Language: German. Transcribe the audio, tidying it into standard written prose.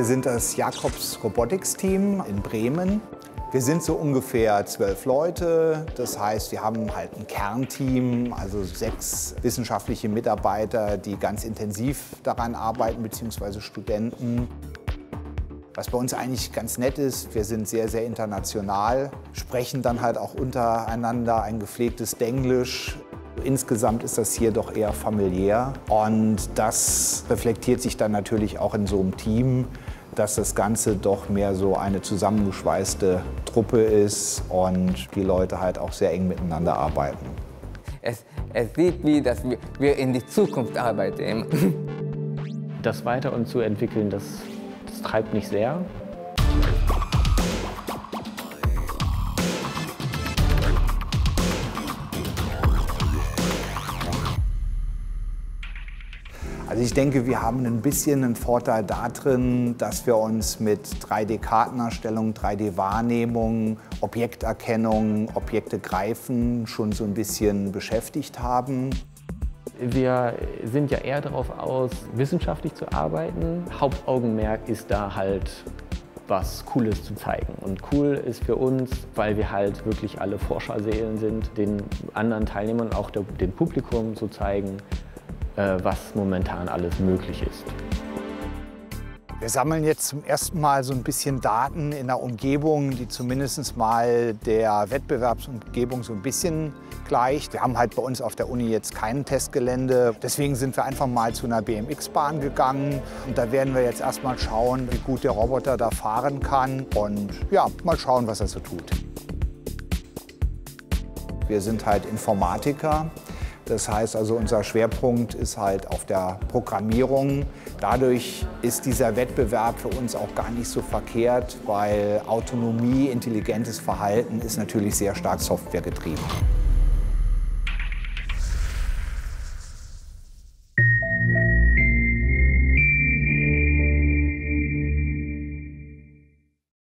Wir sind das Jacobs Robotics Team in Bremen. Wir sind so ungefähr 12 Leute. Das heißt, wir haben halt ein Kernteam, also 6 wissenschaftliche Mitarbeiter, die ganz intensiv daran arbeiten, beziehungsweise Studenten. Was bei uns eigentlich ganz nett ist, wir sind sehr, sehr international, sprechen dann halt auch untereinander ein gepflegtes Denglisch. Insgesamt ist das hier doch eher familiär und das reflektiert sich dann natürlich auch in so einem Team, dass das Ganze doch mehr so eine zusammengeschweißte Truppe ist und die Leute halt auch sehr eng miteinander arbeiten. Es sieht wie, dass wir in die Zukunft arbeiten. Das weiter und zu entwickeln, das treibt mich sehr. Also ich denke, wir haben ein bisschen einen Vorteil darin, dass wir uns mit 3D-Kartenerstellung, 3D-Wahrnehmung, Objekterkennung, Objekte greifen schon so ein bisschen beschäftigt haben. Wir sind ja eher darauf aus, wissenschaftlich zu arbeiten. Hauptaugenmerk ist da halt, was Cooles zu zeigen. Und cool ist für uns, weil wir halt wirklich alle Forscherseelen sind, den anderen Teilnehmern, auch dem Publikum zu zeigen, was momentan alles möglich ist. Wir sammeln jetzt zum ersten Mal so ein bisschen Daten in der Umgebung, die zumindest mal der Wettbewerbsumgebung so ein bisschen gleicht. Wir haben halt bei uns auf der Uni jetzt kein Testgelände. Deswegen sind wir einfach mal zu einer BMX-Bahn gegangen. Und da werden wir jetzt erst mal schauen, wie gut der Roboter da fahren kann. Und ja, mal schauen, was er so tut. Wir sind halt Informatiker. Das heißt also, unser Schwerpunkt ist halt auf der Programmierung. Dadurch ist dieser Wettbewerb für uns auch gar nicht so verkehrt, weil Autonomie, intelligentes Verhalten ist natürlich sehr stark softwaregetrieben.